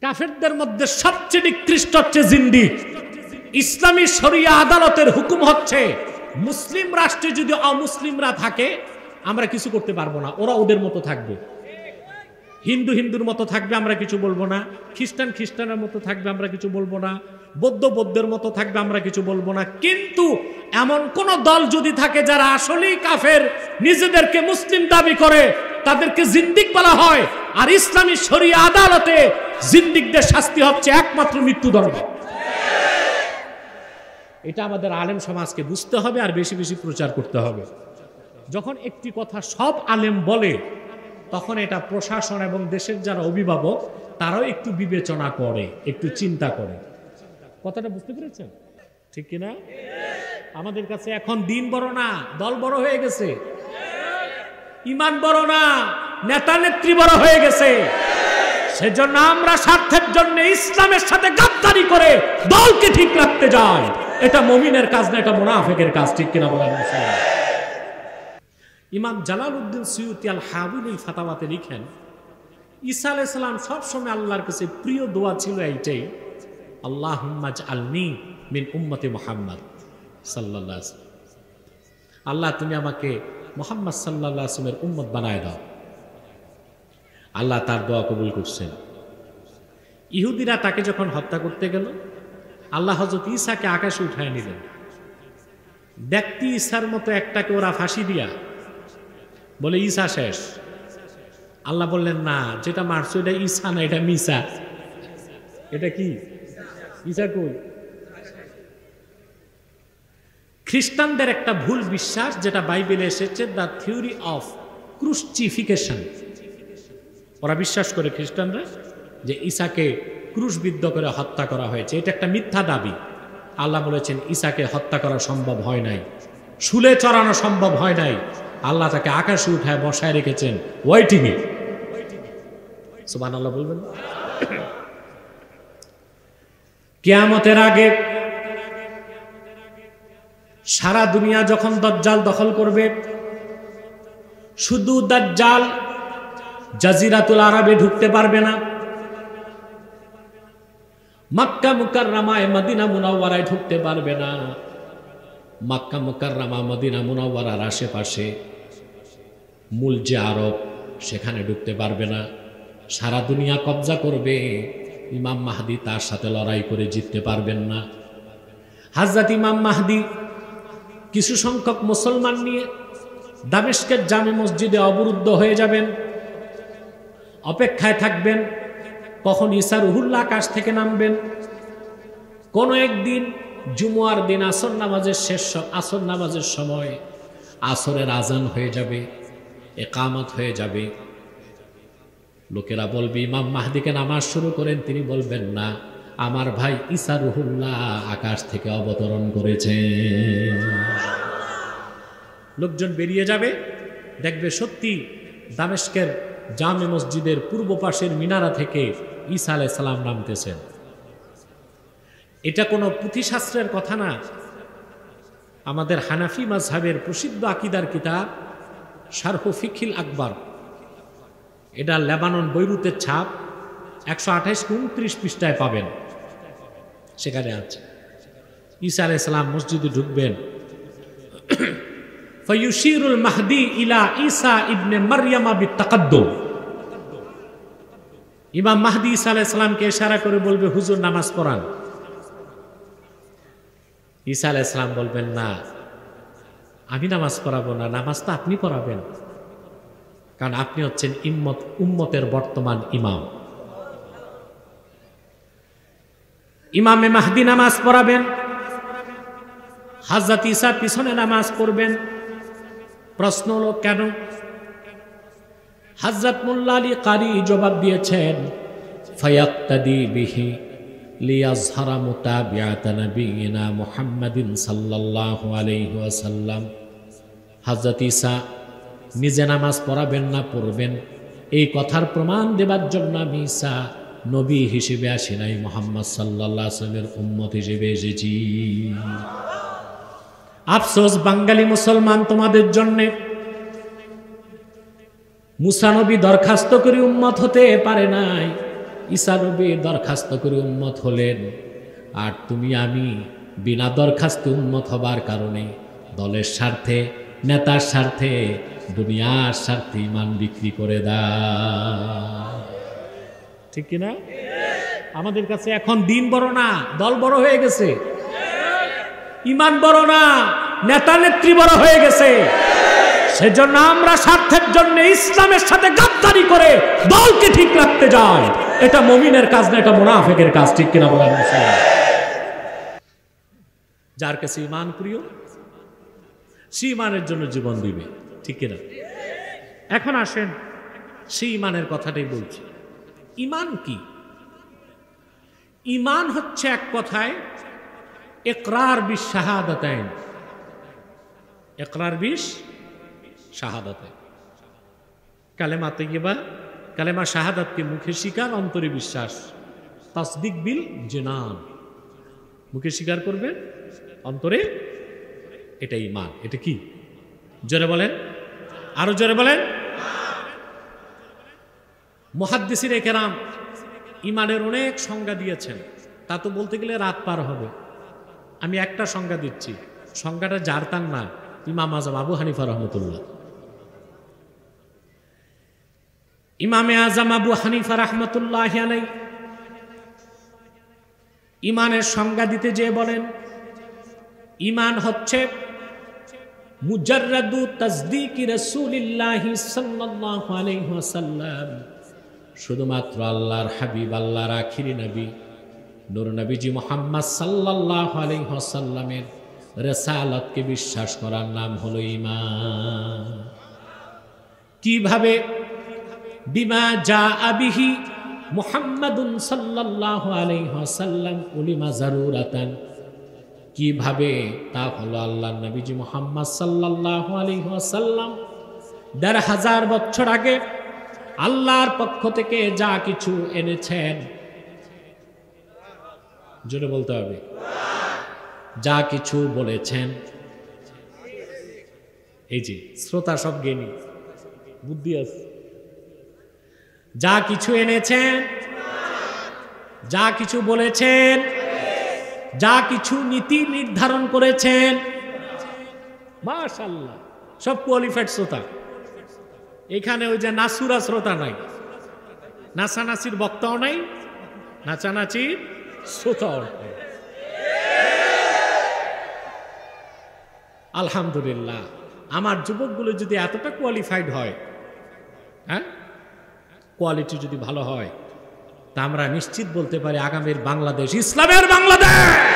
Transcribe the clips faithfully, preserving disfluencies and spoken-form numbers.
কাফেরদের মধ্যে সবচেয়ে নিকৃষ্ট হচ্ছে জিন্দিক। ইসলামী শরিয়া আদালতের হুকুম হচ্ছে মুসলিম রাষ্ট্রে যদি অমুসলিমরা থাকে আমরা কিছু করতে পারবো না, ওরা ওদের মতো থাকবে। হিন্দু হিন্দুর মতো থাকবে, আমরা কিছু বলবো না। খ্রিস্টান খ্রিস্টানের মতো থাকবে, আমরা কিছু বলবো না। বৌদ্ধ বৌদ্ধের মতো থাকবে, আমরা কিছু বলবো না। কিন্তু এমন কোন দল যদি থাকে যারা আসলেই কাফের, নিজেদেরকে মুসলিম দাবি করে, তাদেরকে জিন্দিক বলা হয়। আর ইসলামী শরিয়া আদালতে জিন্দিকদের শাস্তি হচ্ছে একমাত্র মৃত্যুদণ্ড। এটা আমাদের আলেম সমাজকে বুঝতে হবে আর বেশি বেশি প্রচার করতে হবে। যখন একটি কথা সব আলেম বলে তখন এটা প্রশাসন এবং দেশের যারা অভিভাবক তারাও একটু বিবেচনা করে, একটু চিন্তা করে। কথাটা বুঝতে পেরেছেন ঠিক কিনা? আমাদের কাছে এখন দিন বড় না, দল বড় হয়ে গেছে। ইমান বড় না, নেতা নেত্রী বড় হয়ে গেছে। সেজন্য আমরা স্বার্থের জন্য ইসলামের সাথে গাদ্দারি করে দলকে ঠিক রাখতে যাই। এটা মুমিনের কাজ না, এটা মুনাফিকের কাজ। ঠিক কিনা বলেন? ইমাম জালালউদ্দিন সুয়ুতি আল হাবিবুল ফাতাওয়াতে লিখেন, ঈসা আলাইহিস সালাম সবসময় আল্লাহর কাছে প্রিয় দোয়া ছিল এইটাই, আল্লাহুম্মা জাআলনি মিন উম্মতি মুহাম্মদ সাল্লাল্লাহু আলাইহি ওয়াসাল্লাম। আল্লাহ তুমি আমাকে মুহাম্মদ সাল্লাল্লাহু আলাইহি ওয়াসাল্লামের উম্মত বানায় দাও। আল্লাহ তার দোয়া কবুল করছেন। ইহুদিরা তাকে যখন হত্যা করতে গেল, আল্লাহ হযরত ঈসাকে আকাশে উঠায় নিলেন। ব্যক্তি ঈসার মতো একটাকে ওরা ফাঁসি দিয়া বলে ঈসা শেষ। আল্লাহ বললেন না, যেটা মারছো এটা ঈসা না, এটা মিসা। এটা কি? ঈসা কই? খ্রিস্টানদের একটা ভুল বিশ্বাস যেটা বাইবেলে এসেছে, দ্য থিওরি অফ ক্রুসিফিকেশন। ওরা বিশ্বাস করে খ্রিস্টানরা যে ঈসাকে ক্রুশবিদ্ধ করে হত্যা করা হয়েছে। এটা একটা মিথ্যা দাবি। আল্লাহ বলেছেন ঈসাকে হত্যা করা সম্ভব হয় নাই, শুলে চড়ানো সম্ভব হয় নাই। আল্লাহ তাকে আকাশে উঠায় বসায় রেখেছেন ওয়েটিং এ। সুবহানাল্লাহ বলবেন। কিয়ামতের আগে সারা দুনিয়া যখন দাজ্জাল দখল করবে, শুধু দাজ্জাল জাজিরাতুল আরবে ঢুকতে পারবে না, মক্কা মুকাররমায় মদিনা মুনাওয়ারায় ঢুকতে পারবে না। মক্কা মুকাররমা মদিনা মুনাওয়ারার আশেপাশে মূল যে আরব সেখানে ঢুকতে পারবে না। সারা দুনিয়া কবজা করবে। ইমাম মাহদি তার সাথে লড়াই করে জিততে পারবেন না। হযরত ইমাম মাহদি কিছু সংখ্যক মুসলমান নিয়ে দামেস্কের জামে মসজিদে অবরুদ্ধ হয়ে যাবেন, অপেক্ষায় থাকবেন কখন ঈসা রুহুল্লাহ আকাশ থেকে নামবেন। কোন একদিন জুমুয়ার দিন আসর নামাজের শেষ আসর নামাজের সময় আসরের আজান হয়ে যাবে, একামত হয়ে যাবে। লোকেরা বলবে ইমাম মাহদিকে নামাজ শুরু করেন। তিনি বলবেন না, আমার ভাই ঈসা রুহুল্লাহ আকাশ থেকে অবতরণ করেছে। লোকজন বেরিয়ে যাবে, দেখবে সত্যি দামেস্কের জামে মসজিদের পূর্ব পাশের মিনারা থেকে ঈসা আলাইহিস সালাম নামতেছেন। এটা কোনো পুঁথিশাস্ত্রের কথা না। আমাদের হানাফি মাযহাবের প্রসিদ্ধ আকীদার কিতাব শারহু ফিকহিল আকবার, এটা লেবানন বৈরুতের ছাপ, একশো আঠাইশ উনত্রিশ পৃষ্ঠায় পাবেন। সেখানে আছে ঈসা আলাইহিস সালাম মসজিদে ঢুকবেন। ফায়ুশিরুল মাহদি ইলা ঈসা ইবনে মারইয়ামা বিতাকাদ্দুম। ইমাম মাহদি ঈসা আলাইহিস সালামকে ইশারা করে বলবে, হুজুর নামাজ পড়ান। ঈসা আলাইহিস সালাম বলবেন, না আমি নামাজ পড়াবো না, নামাজ তো আপনি পড়াবেন, কারণ আপনি হচ্ছেন ইম্মত উম্মতের বর্তমান ইমাম। ইমামে মাহদি নামাজ পড়াবেন, হযরত ঈসা পিছনে নামাজ পড়বেন। প্রশ্ন হলো কেন? হযরত মোল্লা আলী কারি জবাব দিয়েছেন, ফায়াক্তাদি বিহি লিয়াজহারা মুতাবিআত নবিয়িনা মুহাম্মাদিন সাল্লাল্লাহু আলাইহি ওয়াসাল্লাম। হযরত ঈসা নিজে নামাজ পড়াবেন না, পড়বেন, এই কথার প্রমাণ দেবার জন্য আমি ঈসা নবী হিসেবে আসি নাই, মুহাম্মদ সাল্লাল্লাহু আলাইহি ওয়াসাল্লামের উম্মত হিসেবে এসেছি। আফসোস বাঙালি মুসলমান তোমাদের জন্যে। মুসা নবী দরখাস্ত করে উম্মত হতে পারে নাই, ঈসা নবী দরখাস্ত করে উম্মত হলেন, আর তুমি আমি বিনা দরখাস্তে উম্মত হবার কারণে দলের স্বার্থে, নেতার স্বার্থে, দুনিয়ার স্বার্থে ইমান বিক্রি করে দাও। ঠিক কিনা? আমাদের কাছে এখন দিন বড় না, দল বড় হয়ে গেছে। ইমান বড় না, নেতা নেত্রী বড় হয়ে গেছে। সেজন্য আমরা স্বার্থের জন্য ইসলামের সাথে গাদ্দারি করে দলকে ঠিক রাখতে যাই। এটা মুমিনের কাজ না, এটা মুনাফিকের কাজ। ঠিক কিনা বলেন? যার কাছে ইমান প্রিয়, সে ইমানের জন্য জীবন দিবে। ঠিক কিনা? এখন আসেন, সেই ইমানের কথাটাই বলছি। ইমান কি? ইমান হচ্ছে এক কথায় ইকরার বিশ শাহাদাতাইন। ইকরার বিশ শাহাদাতাইন, কালেমা তাইয়্যিবা, কালেমা শাহাদাতকে মুখে স্বীকার, অন্তরে বিশ্বাস। তাসদিক বিল জিনান, মুখে স্বীকার করবেন, অন্তরে, এটা ইমান। এটা কি? জোরে বলেন, আরো জোরে বলেন। মুহাদ্দিসিনে কেরাম ইমানের অনেক সংজ্ঞা দিয়েছেন, তা তো বলতে গেলে রাত পার হবে। আমি একটা সংজ্ঞা দিচ্ছি, সংজ্ঞাটা যার তার না, ইমাম আজম আবু হানিফা রহমতুল্লাহ। ইমামে আজম আবু হানিফা রহমতুল্লাহ আলাইহি ইমানের সংজ্ঞা দিতে যে বলেন, ইমান হচ্ছে মুজাররাদু তাসদীকি রাসূলিল্লাহি সাল্লাল্লাহু আলাইহি ওয়াসাল্লাম, শুধুমাত্র আল্লাহর হাবিব, আল্লাহর আখিরি নবী নূর নবীজি মুহাম্মদ সাল্লাল্লাহু আলাইহি ওয়াসাল্লামের রিসালাতকে বিশ্বাস করার নাম হলো ঈমান। কিভাবে? বিমা জাআ বিহি মুহাম্মাদুন সাল্লাল্লাহু আলাইহি ওয়াসাল্লাম উলিমা জারুরাতান। কিভাবে? তা হলো আল্লাহর নবীজি মুহাম্মদ সাল্লাল্লাহু আলাইহি ওয়াসাল্লাম দেড় হাজার বছর আগে আল্লাহর পক্ষ থেকে যা কিছু এনেছেন, জোরে বলতে হবে, যা কিছু বলেছেন, এই যে শ্রোতা সব জ্ঞানী, বুদ্ধি আছে, যা কিছু এনেছেন, যা কিছু বলেছেন, যা কিছু নীতি নির্ধারণ করেছেন, মাশাআল্লাহ, সব কোয়ালিফাইড শ্রোতা। এখানে ওই যে নাসুরা শ্রোতা নাই, নাচানাচির বক্তাও নাই, নাচানাচির শ্রোতাও নাই। আলহামদুলিল্লাহ, আমার যুবকগুলো যদি এতটা কোয়ালিফাইড হয়, হ্যাঁ, কোয়ালিটি যদি ভালো হয়, তা আমরা নিশ্চিত বলতে পারি আগামীর বাংলাদেশ ইসলামের বাংলাদেশ।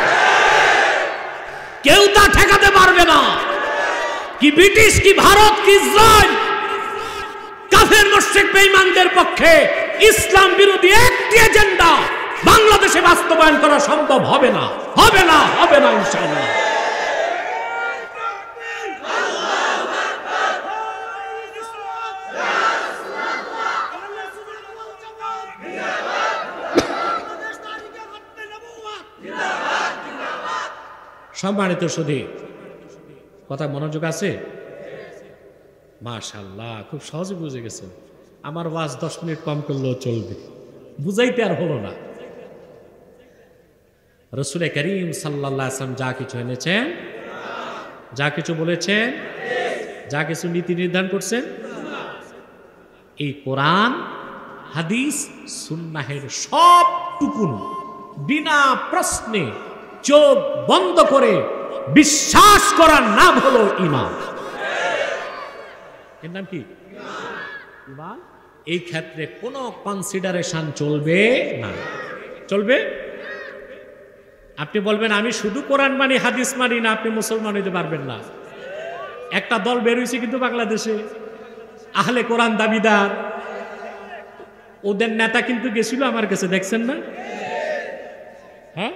কেউ তা ঠেকাতে পারবে না। কি ব্রিটিশ, কি ভারত, কি ইসরায়েল, কাফের মুশরিক বেঈমানদের পক্ষে ইসলাম বিরোধী একটি এজেন্ডা বাংলাদেশে বাস্তবায়ন করা সম্ভব হবে না, হবে না, হবে না ইনশাআল্লাহ। সম্মানিত সুধী, কথা মনোযোগ আছে? মাশাআল্লাহ, খুব সহজে বুঝে গেছেন। আমার ওয়াজ দশ মিনিট কম করলেও চলবে, বুঝাইতে আর হলো না। রাসূল করিম সাল্লাল্লাহু আলাইহি ওয়াসাল্লাম যা কিছু এনেছেন, যা কিছু বলেছেন, যা কিছু নীতি নির্ধারণ করছেন, এই কোরআন, হাদিস, সুন্নাহের সবটুকুন বিনা প্রশ্নে চোখ বন্ধ করে বিশ্বাস করার নাম হলো ঈমান। এর নাম কি? ঈমান। এই ক্ষেত্রে কোনো কনসিডারেশন চলবে না। চলবে? আপনি বলবেন আমি শুধু কোরআন মানি, হাদিস মানি না, আপনি মুসলমান হইতে পারবেন না। একটা দল বের হয়েছে কিন্তু বাংলাদেশে, আহলে কোরআন দাবিদার। ওদের নেতা কিন্তু গেছিল আমার কাছে, দেখছেন না? হ্যাঁ,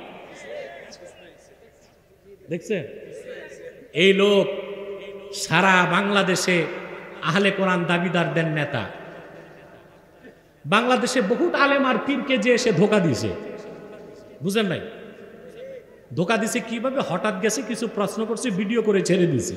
দেখছেন? এই লোক সারা বাংলাদেশে আহলে কোরআন দাবিদারদের নেতা। বাংলাদেশে বহুত আলেম আর পীরকে যে এসে ধোকা দিয়েছে, বুঝেন নাই? ধোকা দিছে কিভাবে? হঠাৎ গেছে, কিছু প্রশ্ন করছে, ভিডিও করে ছেড়ে দিছে।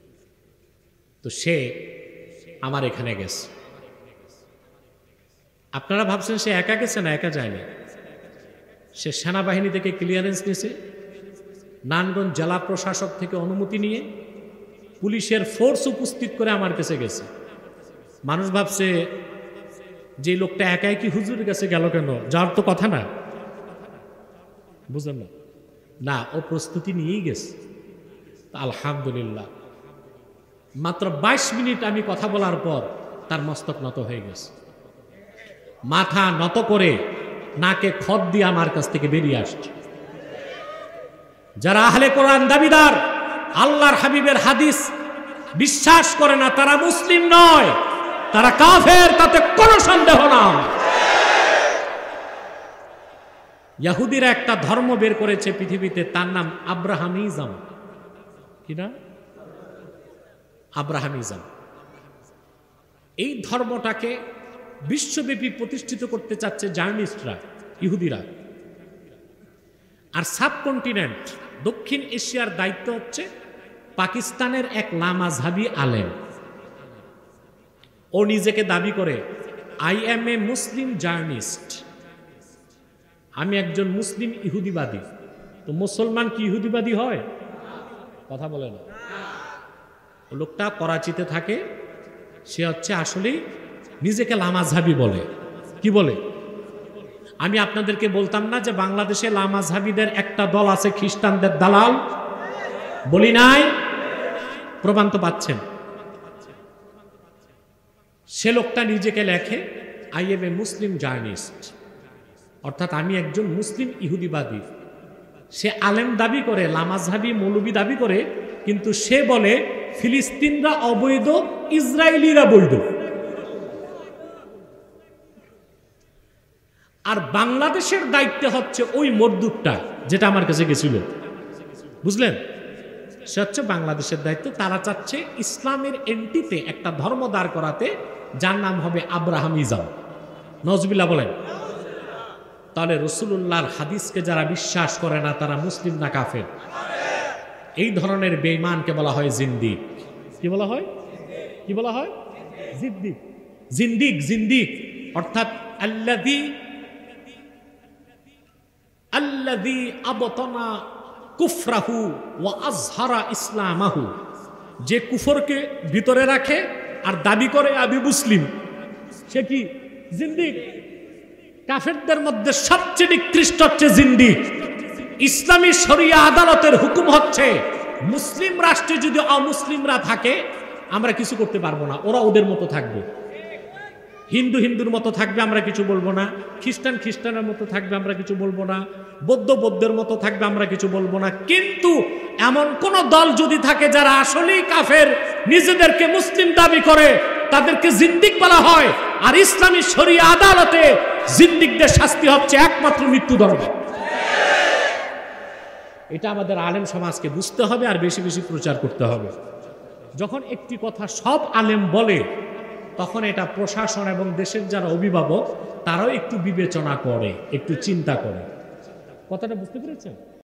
তো সে আমার এখানে গেছে, আপনারা ভাবছেন সে একা গেছে? না, একা যায়নি। সে সেনাবাহিনী থেকে ক্লিয়ারেন্স নিয়েছে, নারায়ণগঞ্জ জেলা প্রশাসক থেকে অনুমতি নিয়ে পুলিশের ফোর্স উপস্থিত করে আমার কাছে গেছে। মানুষ ভাবছে যে লোকটা একাই কি হুজুরের কাছে গেল কেন, যার তো কথা না, বুঝলেন না? না, ও প্রস্তুতি নিয়েই গেছে। আলহামদুলিল্লাহ, মাত্র বাইশ মিনিট আমি কথা বলার পর তার মস্তক নত হয়ে গেছে। মাথা নত করে নাকে খত দিয়ে আমার কাছ থেকে বেরিয়ে আসছে। যারা আহলে কোরআন দাবিদার, আল্লাহর হাবিবের হাদিস বিশ্বাস করে না, তারা মুসলিম নয়, তারা কাফের, তাতে কোনো সন্দেহ না। ইহুদিরা একটা ধর্ম বের করেছে পৃথিবীতে, তার নাম আব্রাহামিজম। কি না? আব্রাহামিজম। এই ধর্মটাকে বিশ্বব্যাপী প্রতিষ্ঠিত করতে চাচ্ছে জার্নিস্টরা, ইহুদিরা। আর সাবকন্টিনেন্ট, দক্ষিণ এশিয়ার দায়িত্ব হচ্ছে পাকিস্তানের এক লামাযহাবী আলেম। ও নিজেকে দাবি করে আই এম এ মুসলিম জার্নিস্ট, আমি একজন মুসলিম ইহুদিবাদী। তো মুসলমান কি ইহুদিবাদী হয়? কথা বলে না। লোকটা করাচিতে থাকে, সে হচ্ছে আসলেই নিজেকে লামাযহাবী বলে। কি বলে? আমি আপনাদেরকে বলতাম না যে বাংলাদেশে লামাযহাবীদের একটা দল আছে, খ্রিস্টানদের দালাল? বলি নাই? প্রমাণ তো পাচ্ছেন। সে লোকটা নিজেকে লেখে আই এম এ মুসলিম জার্নিস্ট, অর্থাৎ আমি একজন মুসলিম ইহুদিবাদী। সে আলেম দাবি করে, লামাযহাবী মৌলবী দাবি করে, কিন্তু সে বলে ফিলিস্তিনরা অবৈধ, ইসরায়েলিরা বৈধ। আর বাংলাদেশের দায়িত্ব হচ্ছে ওই মরদুদটা যেটা আমার কাছে গেছিল, বুঝলেন? সে হচ্ছে বাংলাদেশের দায়িত্ব। তারা চাচ্ছে ইসলামের এন্টিতে একটা ধর্ম দাঁড় করাতে, যার নাম হবে আব্রাহামিজম। নজবিল্লাহ বলেন। তাহলে রাসূলুল্লাহর হাদিসকে যারা বিশ্বাস করে না, তারা মুসলিম না কাফের? এই ধরনের বেঈমানকে বলা হয় জিন্দিক। কি বলা হয়? কি বলা হয়? জিন্দিক। জিন্দিক, জিন্দিক অর্থাৎ আল্লাযী আল্লাযী আবতানা কুফরাহু ওয়া আযহারা ইসলামাহু, যে কুফরকে ভিতরে রাখে আর দাবি করে আমি মুসলিম, সে কি? জিন্দিক। কাফেরদের মধ্যে সবচেয়ে নিকৃষ্ট হচ্ছে জিন্দিক। ইসলামী শরিয়া আদালতের হুকুম হচ্ছে মুসলিম রাষ্ট্রে যদি অমুসলিমরা থাকে আমরা কিছু করতে পারবো না, ওরা ওদের মতো থাকবে। হিন্দু হিন্দুর মতো থাকবে, আমরা কিছু বলবো না। খ্রিস্টান খ্রিস্টানের মতো থাকবে, আমরা কিছু বলবো না। বৌদ্ধ বৌদ্ধের মতো থাকবে, আমরা কিছু বলবো না। কিন্তু এমন কোন দল যদি থাকে যারা আসলেই কাফের, নিজেদেরকে মুসলিম দাবি করে, তাদেরকে জিন্দিক বলা হয়। আর ইসলামী শরিয়া আদালতে জিন্দিকদের শাস্তি হচ্ছে একমাত্র মৃত্যুদণ্ড। এটা আমাদের আলেম সমাজকে বুঝতে হবে আর বেশি বেশি প্রচার করতে হবে। যখন একটি কথা সব আলেম বলে, তখন এটা প্রশাসন এবং দেশের যারা অভিভাবক তারাও একটু বিবেচনা করে, একটু চিন্তা করে। কথাটা বুঝতে পেরেছেন?